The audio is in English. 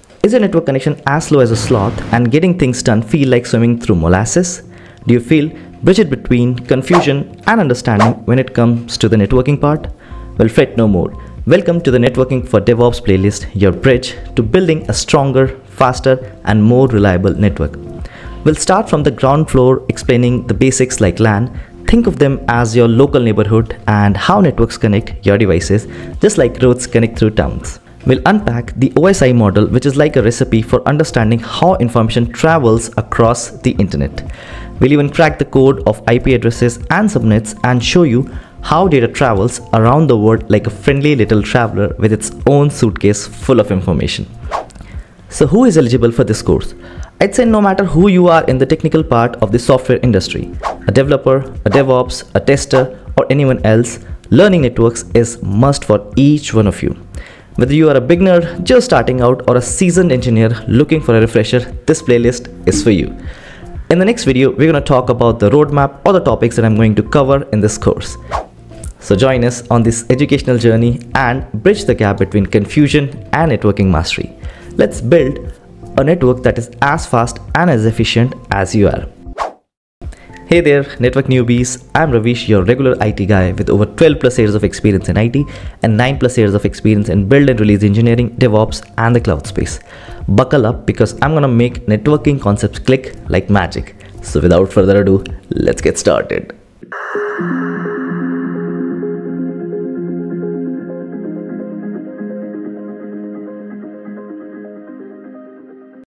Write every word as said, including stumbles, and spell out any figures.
Is your network connection as slow as a sloth and getting things done feel like swimming through molasses? Do you feel bridged between confusion and understanding when it comes to the networking part? Well, fret no more. Welcome to the Networking for DevOps playlist, your bridge to building a stronger, faster, and more reliable network. We'll start from the ground floor explaining the basics like LAN. Think of them as your local neighborhood and how networks connect your devices, just like roads connect through towns. We'll unpack the O S I model, which is like a recipe for understanding how information travels across the internet. We'll even crack the code of I P addresses and subnets and show you how data travels around the world like a friendly little traveler with its own suitcase full of information. So who is eligible for this course? I'd say no matter who you are in the technical part of the software industry, a developer, a DevOps, a tester, or anyone else, learning networks is must for each one of you. Whether you are a beginner just starting out or a seasoned engineer looking for a refresher, this playlist is for you. In the next video, we're going to talk about the roadmap or the topics that I'm going to cover in this course. So join us on this educational journey and bridge the gap between confusion and networking mastery. Let's build a network that is as fast and as efficient as you are. Hey there, network newbies. I'm Ravish, your regular I T guy with over twelve plus years of experience in I T and nine plus years of experience in build and release engineering, DevOps, and the cloud space. Buckle up because I'm gonna make networking concepts click like magic. So without further ado, let's get started.